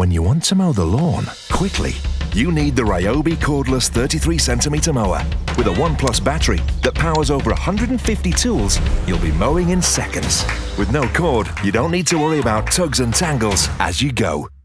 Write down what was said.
When you want to mow the lawn quickly, you need the Ryobi cordless 33cm mower. With a ONE+ battery that powers over 150 tools, you'll be mowing in seconds. With no cord, you don't need to worry about tugs and tangles as you go.